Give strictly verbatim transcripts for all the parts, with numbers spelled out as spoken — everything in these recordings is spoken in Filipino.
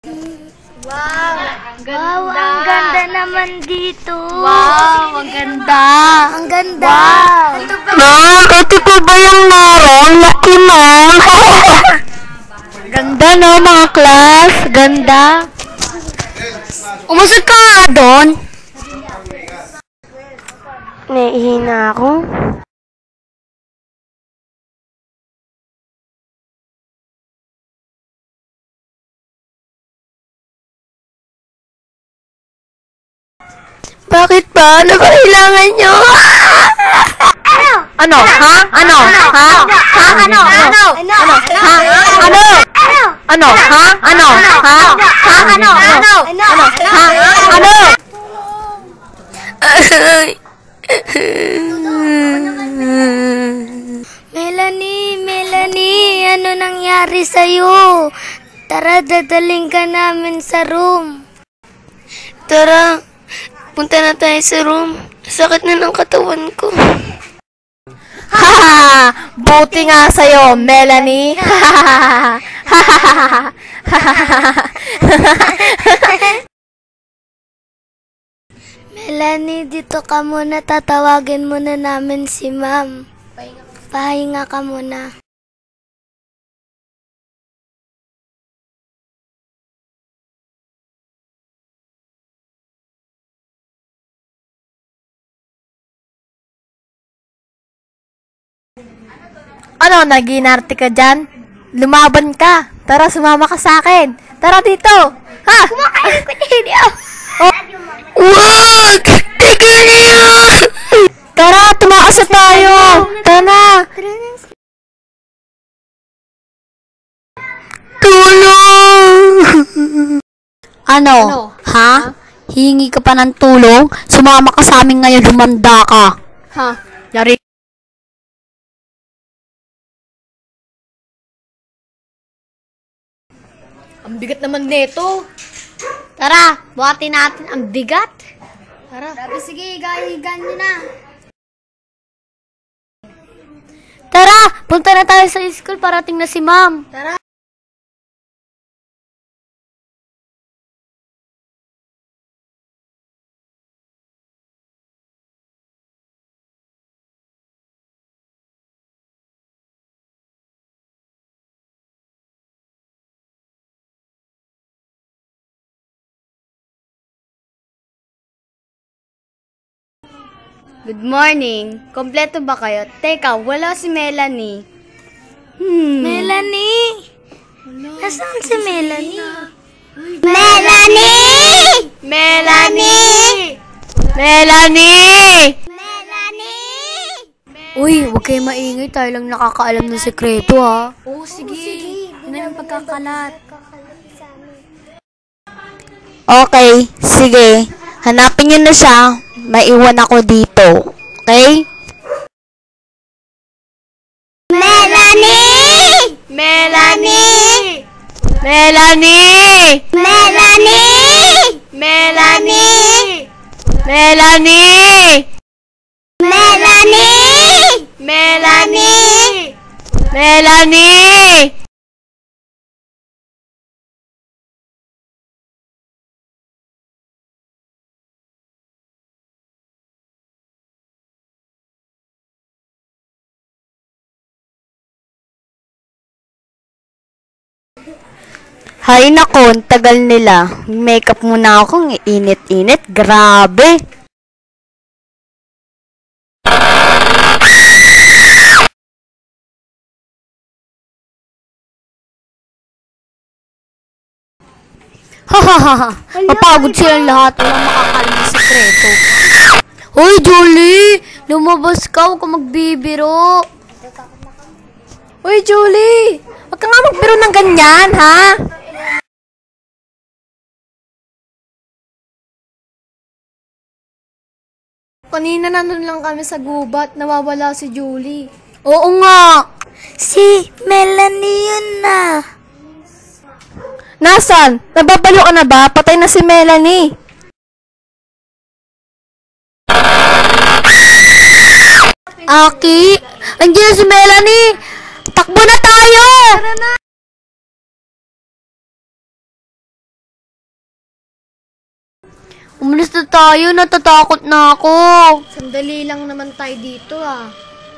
Wow, ang ganda. Wow, ang ganda naman dito. Wow, ang ganda. Ang ganda. Wow. Ito ba? Ma'am, ito po ba yung meron? Lucky, ma'am. Ganda, no, mga class? Ganda. Umusog ka nga doon. Naihina ako. Bakit ba? Ano ba kailangan nyo? Ano? Ha? Ano? Ha? Ha? Ano? Ano? Ano? Ha? Ano? Ano? Ha? Ano? Ha? Ha? Ano? Ano? Ano? Ha? Ano? Melanie, Melanie, ano nangyari sa'yo? Tara, dadaling ka namin sa room. Tara, punta na tayo sa room. Sakit na ng katawan ko. Haha! Buti nga sa'yo, Melanie. Melanie, dito ka muna. Tatawagin muna namin si ma'am. Pahinga ka muna. Ano, naginarte ka dyan? Lumaban ka. Tara, sumama ka sa akin. Tara dito. Ha? Kumakain ko niyo. Oh. Wag! Tigil niyo! Tara, tumakas na tayo. Tara. Tulong! Ano? Ha? Hingi ka pa ng tulong? Sumama ka sa amin ngayon, lumanda ka. Ha? Yari. Ang bigat naman nito. Tara, buhatin natin ang bigat. Tara. Sabi, sige, gahigan niyo na. Tara, punta na tayo sa school, parating na si ma'am. Tara. Good morning. Kompleto ba kayo? Teka, wala si Melanie. Hmm. Melanie! Nasaan si Melanie? Melanie! Melanie! Melanie! Uy, huwag kayo maingay. Tayo lang nakakaalam ng sekreto, ha? Oo, sige. Yun na yung pagkakalat. Okay, sige. Hanapin nyo na siya. Maiwan ako dito. Okay? Melanie! Melanie! Melanie! Melanie! Melanie! Melanie! Melanie! Melanie! Melanie! Hay nako, ang tagal nila. Makeup muna ako, init-init. Grabe. Hahaha. Mapagod silang lahat. Walang makakalim ng sekreto. Hoy, Julie! Lumabas ka. Huwag ka magbibiro. Hoy, Julie! Huwag ka nga magbiro ng ganyan, ha? Kanina nandun lang kami sa gubat. Nawawala si Julie. Oo nga. Si Melanie yun na. Nasaan? Nababalo ka na ba? Patay na si Melanie. Aki, andiyan na si Melanie. Takbo na tayo! Tara na! Umalis na tayo, natatakot na ako. Sandali lang naman tayo dito ah.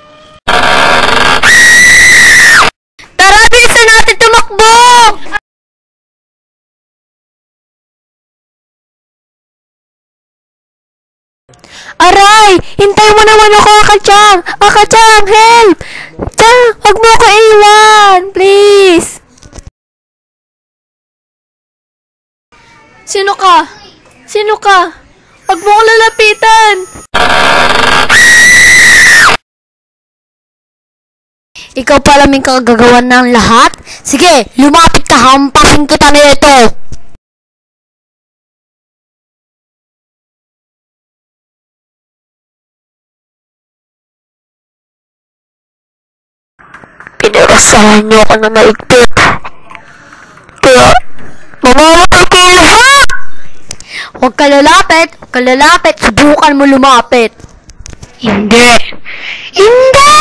Tara, bisa natin tumakbo! Aray! Hintay mo naman ako, Akachang! Akachang, help! Chang, wag mo ko iwan! Please! Sino ka? Sino ka? Wag mo ko lalapitan! Ikaw pala may kagagawan ng lahat? Sige, lumapit ka, hampasin kita nito! Pinirasahan niyo ako na naigpit. Kaya, mamamatay ko lahat! Huwag ka lalapit, huwag ka lalapit, subukan mo lumapit. Hindi! Hindi!